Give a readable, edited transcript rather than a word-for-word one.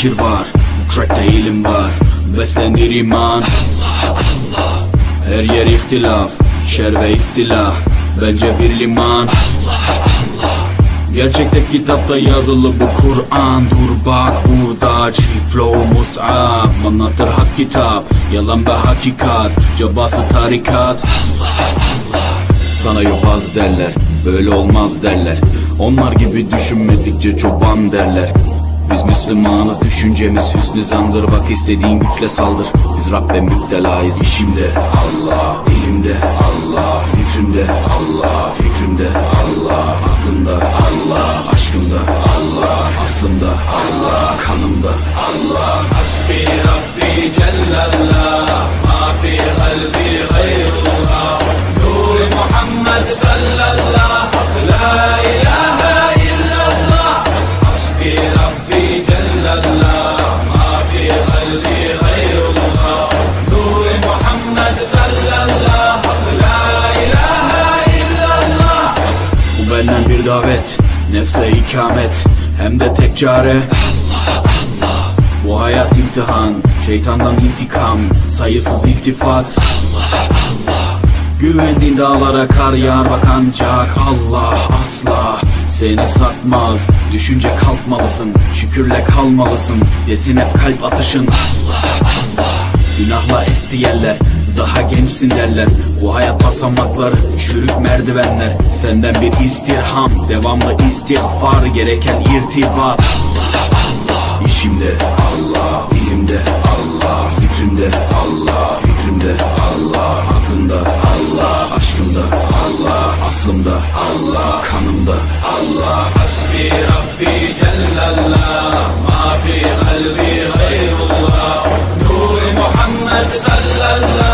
fikir var, bu trackte ilim var. Beslenir iman, Allah Allah. Her yer ihtilaf, şer ve istilah, bence bir liman, Allah Allah. Gerçekte kitapta yazılı bu Kur'an. Dur bak burada flow mus'ab, anlatır hak kitap, yalan ve hakikat, cabası tarikat, Allah Allah. Sana yobaz derler, böyle olmaz derler. Onlar gibi düşünmedikçe çoban derler. Biz Müslümanız, düşüncemiz hüsnü zandır. Bak istediğin güçle saldır, biz Rabbe müptelayız. İşimde Allah, dilimde Allah, zikrimde Allah, fikrimde Allah, aklımda Allah, aşkımda Allah, aslımda Allah, kanımda Allah. Hasbi Rabbi Cellallah, ma fi kalbi gayrullah. Nur Muhammed sallallahu, la ilahe illallah. Hasbi Rabbi Cellallah, ma fi kalbi gayrullah. Nur Muhammed sallallahu, la ilahe illallah. Bu benden bir davet, nefse ikamet, hem de tek çare Allah Allah. Bu hayat imtihan, şeytandan intikam, sayısız iltifat Allah Allah. Güvendiğin dağlara kar yağar bak ancak Allah asla seni satmaz. Düşünce kalkmalısın, şükürle kalmalısın, desin hep kalp atışın Allah Allah. Günahla esti yerler, daha gençsin derler. Bu hayat basamakları, çürük merdivenler. Senden bir istirham, devamlı istiğfar, gereken irtibat Allah Allah. İşimde Allah, dilimde Allah, zikrimde Allah, fikrimde Allah, aklımda Allah, aşkımda Allah, aslımda Allah, kanımda Allah. Hasbi Rabbi Cellallah, ma fi kalbi gayrullah. Nur Muhammed sallallahu